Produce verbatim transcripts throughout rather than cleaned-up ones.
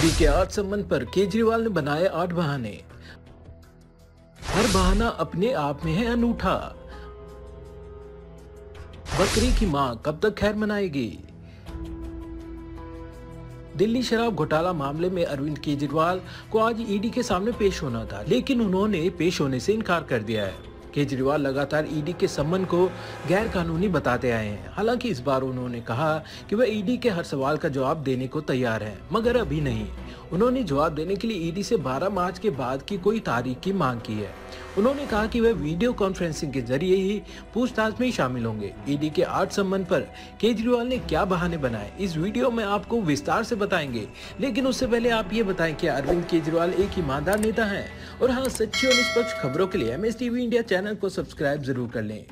ED के आठ सम्मन पर केजरीवाल ने बनाए आठ बहाने। हर बहाना अपने आप में है अनूठा। बकरी की मां कब तक खैर मनाएगी। दिल्ली शराब घोटाला मामले में अरविंद केजरीवाल को आज ईडी के सामने पेश होना था, लेकिन उन्होंने पेश होने से इनकार कर दिया है। केजरीवाल लगातार ईडी के सम्मन को गैर कानूनी बताते आए हैं। हालांकि इस बार उन्होंने कहा कि वह ईडी के हर सवाल का जवाब देने को तैयार हैं, मगर अभी नहीं। उन्होंने जवाब देने के लिए ईडी से बारह मार्च के बाद की कोई तारीख की मांग की है। उन्होंने कहा कि वह वीडियो कॉन्फ्रेंसिंग के जरिए ही पूछताछ में शामिल होंगे। ईडी के आठ सम्मन पर केजरीवाल ने क्या बहाने बनाए, इस वीडियो में आपको विस्तार से बताएंगे। लेकिन उससे पहले आप ये बताएं कि अरविंद केजरीवाल एक ईमानदार नेता हैं। और हाँ, सच्ची और निष्पक्ष खबरों के लिए M S TV India channel को सब्सक्राइब जरूर कर लें।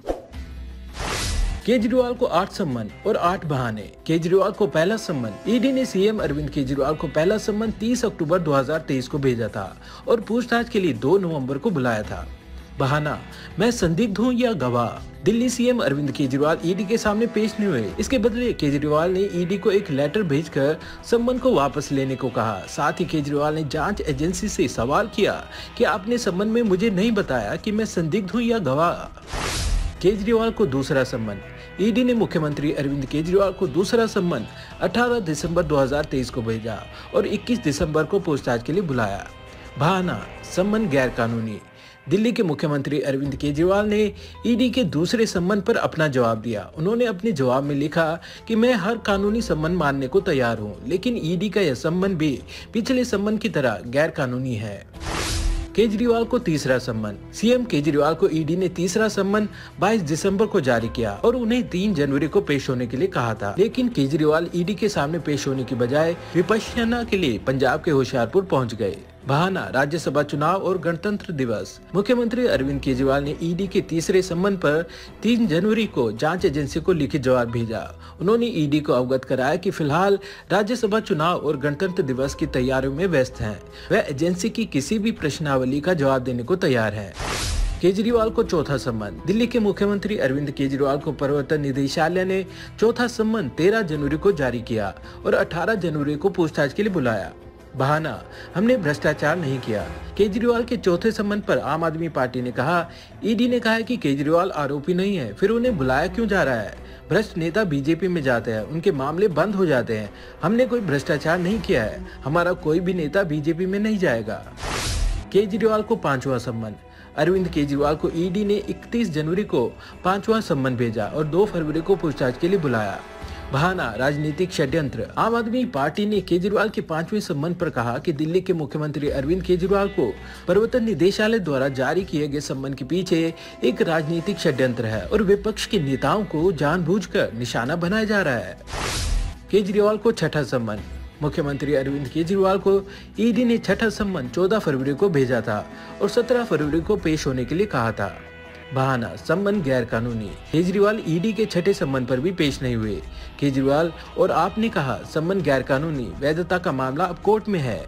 केजरीवाल को आठ सम्मन और आठ बहाने। केजरीवाल को पहला सम्मन। ईडी ने सीएम अरविंद केजरीवाल को पहला सम्मन तीस अक्टूबर दो हज़ार तेईस को भेजा था और पूछताछ के लिए दो नवंबर को बुलाया था। बहाना, मैं संदिग्ध हूँ या गवाह। दिल्ली सीएम अरविंद केजरीवाल ईडी के सामने पेश नहीं हुए। इसके बदले केजरीवाल ने ईडी को एक लेटर भेजकर सम्मन को वापस लेने को कहा। साथ ही केजरीवाल ने जांच एजेंसी से सवाल किया कि आपने सम्मन में मुझे नहीं बताया कि मैं संदिग्ध हूँ या गवाह। केजरीवाल को दूसरा सम्मन। ईडी ने मुख्यमंत्री अरविंद केजरीवाल को दूसरा सम्मन अठारह दिसंबर दो हज़ार तेईस को भेजा और इक्कीस दिसंबर को पूछताछ के लिए बुलाया। बहाना, सम्मन गैर कानूनी। दिल्ली के मुख्यमंत्री अरविंद केजरीवाल ने ईडी के दूसरे सम्मन पर अपना जवाब दिया। उन्होंने अपने जवाब में लिखा कि मैं हर कानूनी सम्मन मानने को तैयार हूं, लेकिन ईडी का यह सम्मन भी पिछले सम्मन की तरह गैर कानूनी है। केजरीवाल को तीसरा सम्मन। सीएम केजरीवाल को ईडी ने तीसरा सम्मन बाईस दिसंबर को जारी किया और उन्हें तीन जनवरी को पेश होने के लिए कहा था, लेकिन केजरीवाल ईडी के सामने पेश होने की बजाय विपश्यना के लिए पंजाब के होशियारपुर पहुंच गए। बहाना, राज्यसभा चुनाव और गणतंत्र दिवस। मुख्यमंत्री अरविंद केजरीवाल ने ईडी के तीसरे सम्मन पर तीन जनवरी को जांच एजेंसी को लिखित जवाब भेजा। उन्होंने ईडी को अवगत कराया कि फिलहाल राज्यसभा चुनाव और गणतंत्र दिवस की तैयारियों में व्यस्त हैं। वह एजेंसी की किसी भी प्रश्नावली का जवाब देने को तैयार है। केजरीवाल को चौथा सम्मन। दिल्ली के मुख्यमंत्री अरविंद केजरीवाल को प्रवर्तन निदेशालय ने चौथा सम्मन तेरह जनवरी को जारी किया और अठारह जनवरी को पूछताछ के लिए बुलाया। बहाना, हमने भ्रष्टाचार नहीं किया। केजरीवाल के चौथे सम्मन पर आम आदमी पार्टी ने कहा, ईडी ने कहा है कि केजरीवाल आरोपी नहीं है, फिर उन्हें बुलाया क्यों जा रहा है। भ्रष्ट नेता बीजेपी में जाते हैं, उनके मामले बंद हो जाते हैं। हमने कोई भ्रष्टाचार नहीं किया है, हमारा कोई भी नेता बीजेपी में नहीं जाएगा। केजरीवाल को पांचवा सम्मन। अरविंद केजरीवाल को ईडी ने इकतीस जनवरी को पांचवा सम्मन भेजा और दो फरवरी को पूछताछ के लिए बुलाया। बहाना, राजनीतिक षड्यंत्र। आम आदमी पार्टी ने केजरीवाल के पांचवें सम्मन पर कहा कि दिल्ली के मुख्यमंत्री अरविंद केजरीवाल को प्रवर्तन निदेशालय द्वारा जारी किए गए सम्मन के पीछे एक राजनीतिक षड्यंत्र है और विपक्ष के नेताओं को जानबूझकर निशाना बनाया जा रहा है। केजरीवाल को छठा सम्मन। मुख्यमंत्री अरविंद केजरीवाल को ईडी ने छठा सम्मन चौदह फरवरी को भेजा था और सत्रह फरवरी को पेश होने के लिए कहा था। बहाना, सम्मन गैर कानूनी। केजरीवाल ईडी के छठे सम्मन पर भी पेश नहीं हुए। केजरीवाल और आपने कहा सम्मन गैर कानूनी, वैधता का मामला अब कोर्ट में है।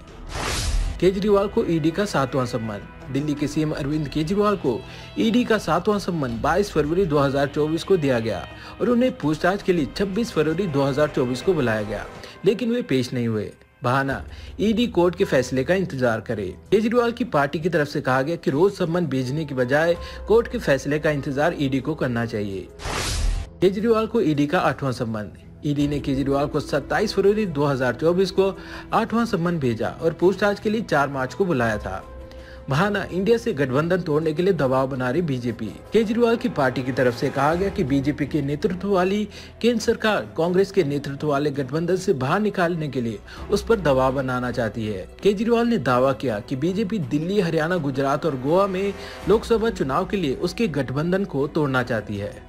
केजरीवाल को ईडी का सातवां सम्मन। दिल्ली के सीएम अरविंद केजरीवाल को ईडी का सातवां सम्मन बाईस फरवरी दो हज़ार चौबीस को दिया गया और उन्हें पूछताछ के लिए छब्बीस फरवरी दो हज़ार चौबीस को बुलाया गया, लेकिन वे पेश नहीं हुए। बहाना, ईडी कोर्ट के फैसले का इंतजार करे। केजरीवाल की पार्टी की तरफ से कहा गया कि रोज सम्मन भेजने की बजाय कोर्ट के फैसले का इंतजार ईडी को करना चाहिए। केजरीवाल को ईडी का आठवां सम्मन। ईडी ने केजरीवाल को सत्ताईस फरवरी दो हज़ार चौबीस को आठवां सम्मन भेजा और पूछताछ के लिए चार मार्च को बुलाया था। बहाना, इंडिया से गठबंधन तोड़ने के लिए दबाव बना रही बीजेपी। केजरीवाल की पार्टी की तरफ से कहा गया कि बीजेपी के नेतृत्व वाली केंद्र सरकार कांग्रेस के नेतृत्व वाले गठबंधन से बाहर निकालने के लिए उस पर दबाव बनाना चाहती है। केजरीवाल ने दावा किया कि बीजेपी दिल्ली, हरियाणा, गुजरात और गोवा में लोकसभा चुनाव के लिए उसके गठबंधन को तोड़ना चाहती है।